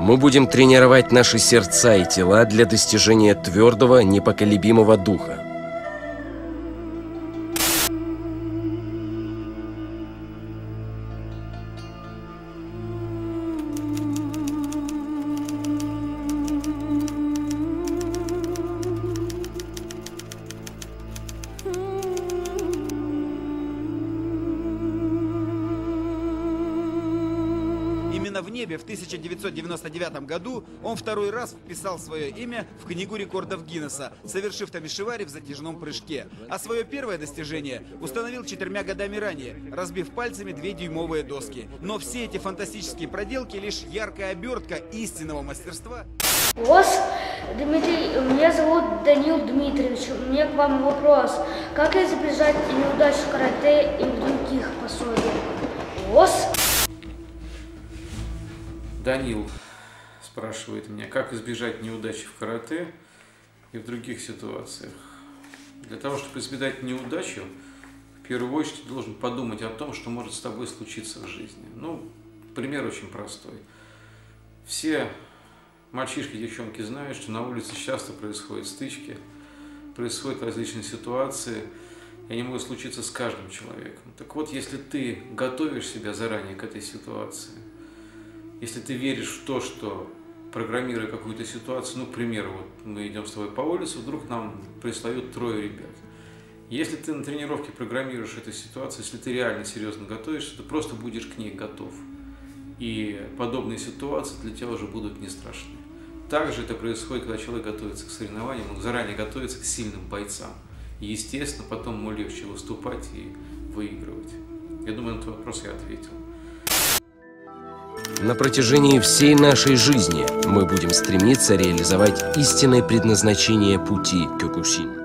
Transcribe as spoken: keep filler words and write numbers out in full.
Мы будем тренировать наши сердца и тела для достижения твердого, непоколебимого духа. Именно в небе в тысяча девятьсот девяносто девятом году он второй раз вписал свое имя в книгу рекордов Гиннесса, совершив тамишевари в затяжном прыжке. А свое первое достижение установил четырьмя годами ранее, разбив пальцами две дюймовые доски. Но все эти фантастические проделки лишь яркая обертка истинного мастерства. Вас, Дмитрий, меня зовут Данил Дмитриевич. У меня к вам вопрос. Как избежать неудач в карате и в других пособиях? Вас? Данил спрашивает меня, как избежать неудачи в карате и в других ситуациях. Для того, чтобы избежать неудачи, в первую очередь ты должен подумать о том, что может с тобой случиться в жизни. Ну, пример очень простой. Все мальчишки и девчонки знают, что на улице часто происходят стычки, происходят различные ситуации, и они могут случиться с каждым человеком. Так вот, если ты готовишь себя заранее к этой ситуации, если ты веришь в то, что, программируя какую-то ситуацию, ну, к примеру, вот мы идем с тобой по улице, вдруг нам прислают трое ребят. Если ты на тренировке программируешь эту ситуацию, если ты реально серьезно готовишься, ты просто будешь к ней готов. И подобные ситуации для тебя уже будут не страшны. Также это происходит, когда человек готовится к соревнованиям, он заранее готовится к сильным бойцам. И, естественно, потом ему легче выступать и выигрывать. Я думаю, на этот вопрос я ответил. На протяжении всей нашей жизни мы будем стремиться реализовать истинное предназначение пути Кёкусин.